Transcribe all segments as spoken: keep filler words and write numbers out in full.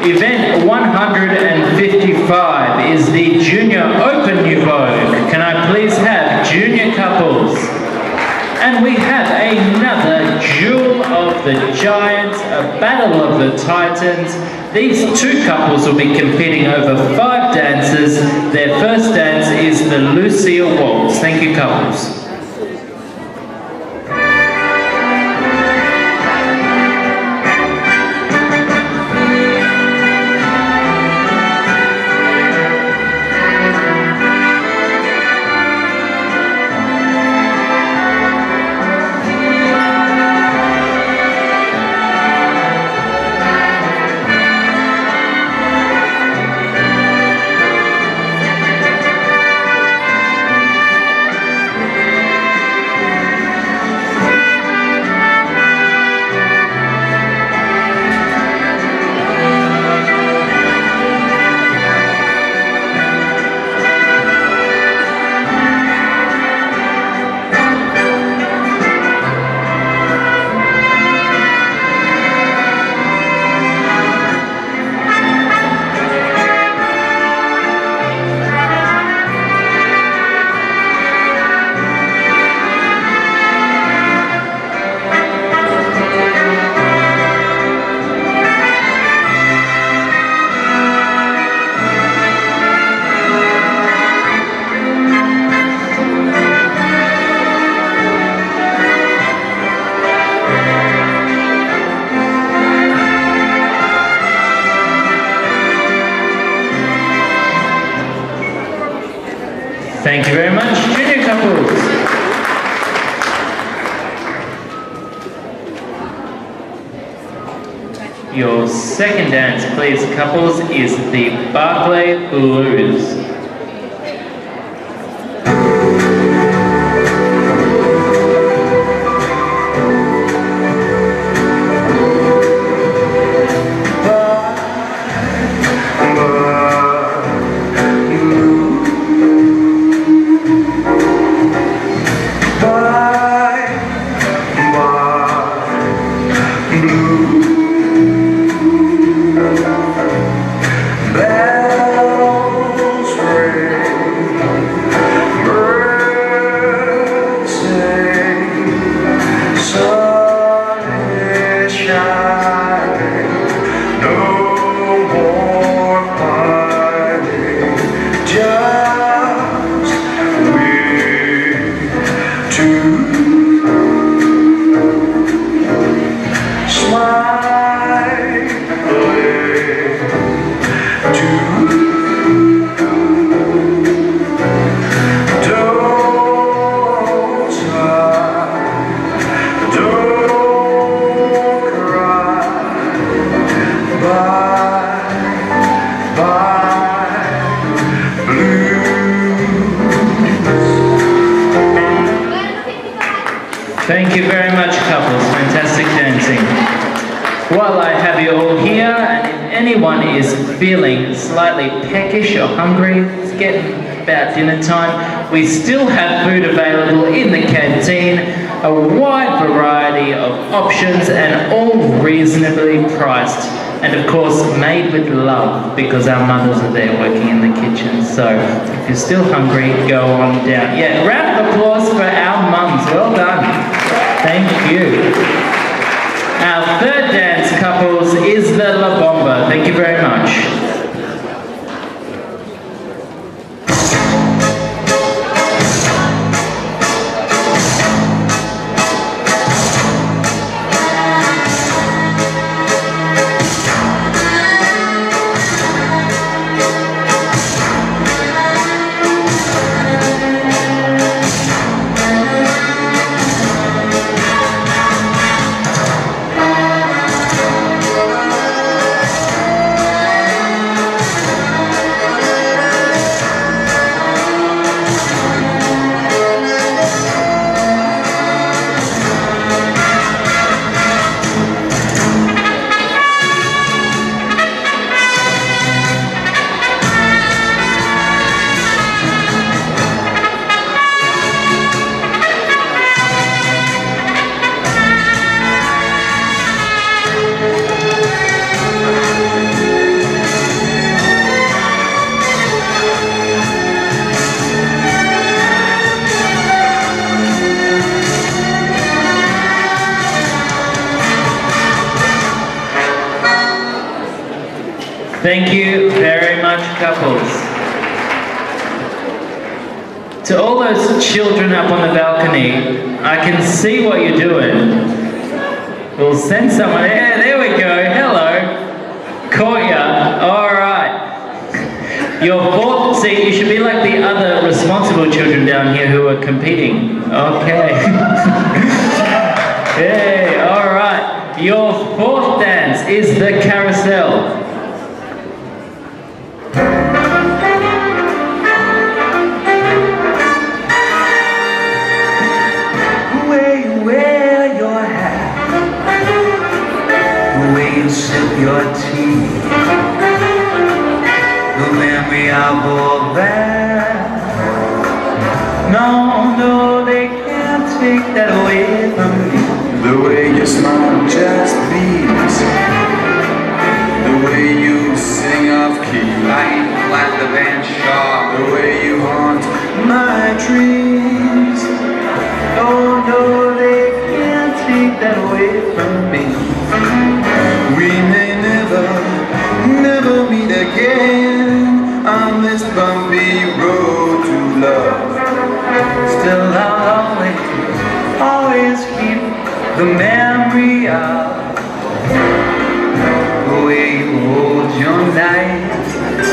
Event one hundred fifty-five is the Junior Open New Vogue. Can I please have junior couples? And we have another Jewel of the Giants, a Battle of the Titans. These two couples will be competing over five dances. Their first dance is the Lucia Waltz. Thank you, couples. Thank you very much, junior couples. Your second dance, please, couples, is the Barclay Blues. Thank you very much, couples. Fantastic dancing. While I have you all here, and if anyone is feeling slightly peckish or hungry, it's getting about dinner time, we still have food available in the canteen, a wide variety of options and all reasonably priced. And of course, made with love, because our mothers are there working in the kitchen. So if you're still hungry, go on down. Yeah, round of applause for our mums. Well done. Thank you. Our third dance, couples, is the La Bomba. Thank you very much. Thank you very much, couples. To all those children up on the balcony, I can see what you're doing. We'll send someone. Yeah, there we go. Hello. Caught ya. All right. Your fourth seat, you should be like the other responsible children down here who are competing. Okay. Hey, all right. Your fourth dance is the carousel. Sip your tea, the memory of all that. No, no, they can't take that away from me. The way you smile just beats, the way you sing off key, I flat the band sharp, the way you haunt my dreams. Oh no, they can't take that away from me. We may never, never meet again on this bumpy road to love. Still I'll always, always keep the memory of the way you hold your knife,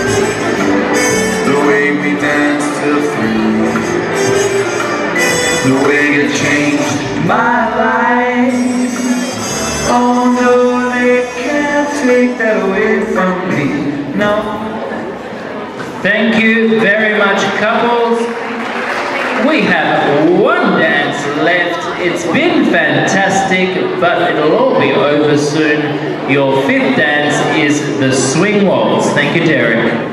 the way we danced till three, the way you changed my life. Oh no, they can't take that away from me, no. Thank you very much, couples. We have one dance left. It's been fantastic, but it'll all be over soon. Your fifth dance is the swing waltz. Thank you, Derek.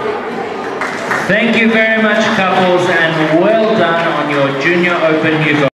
Thank you very much, couples, and well done on your Junior Open. You got